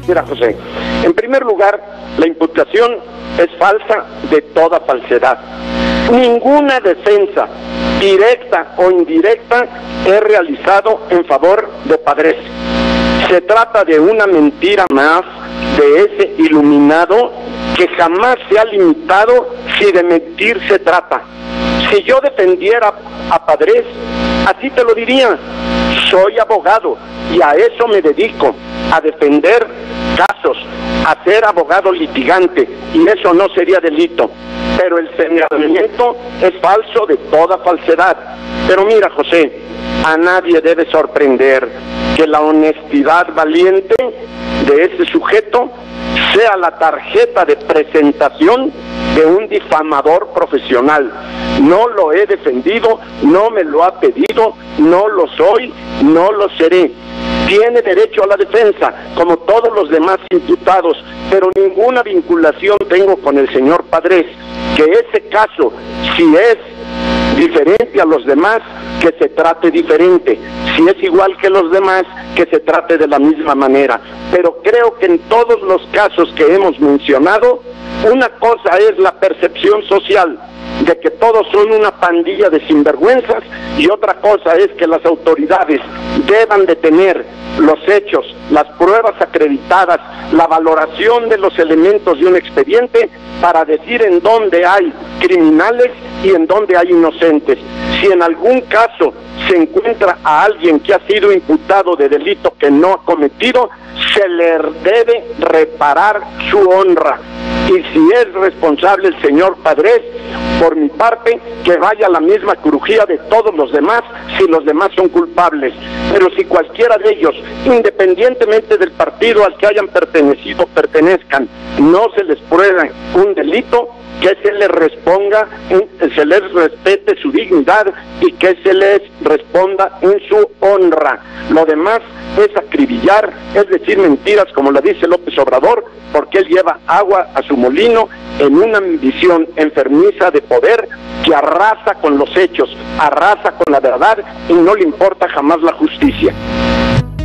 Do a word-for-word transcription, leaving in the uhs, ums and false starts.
Mira, José, en primer lugar, la imputación es falsa de toda falsedad. Ninguna defensa, directa o indirecta, he realizado en favor de Padres. Se trata de una mentira más de ese iluminado que jamás se ha limitado si de mentir se trata. Si yo defendiera a Padres, así te lo diría. Soy abogado y a eso me dedico, a defender casos, a ser abogado litigante, y eso no sería delito. Pero el señalamiento es falso de toda falsedad. Pero mira, José, a nadie debe sorprender que la honestidad valiente de ese sujeto sea la tarjeta de presentación de un difamador profesional. No lo he defendido, no me lo ha pedido, no lo soy, no lo seré. Tiene derecho a la defensa, como todos los demás imputados, pero ninguna vinculación tengo con el señor Padres. Que ese caso, si es diferente a los demás, que se trate diferente. Si es igual que los demás, que se trate de la misma manera. Pero creo que en todos los casos que hemos mencionado, una cosa es la percepción social de que todos son una pandilla de sinvergüenzas, y otra cosa es que las autoridades deban de tener los hechos, las pruebas acreditadas, la valoración de los elementos de un expediente para decir en dónde hay criminales y en dónde hay inocentes. Si en algún caso se encuentra a alguien que ha sido imputado de delito que no ha cometido, se le debe reparar su honra. Y si es responsable el señor Padres, por mi parte, que vaya a la misma crujía de todos los demás, si los demás son culpables. Pero si cualquiera de ellos, independientemente del partido al que hayan pertenecido o pertenezcan, no se les prueba un delito, que se les responda, se les respete su dignidad y que se les responda en su honra. Lo demás es acribillar, es decir mentiras, como la dice López Obrador, porque él lleva agua a su molino en una ambición enfermiza de poder que arrasa con los hechos, arrasa con la verdad y no le importa jamás la justicia.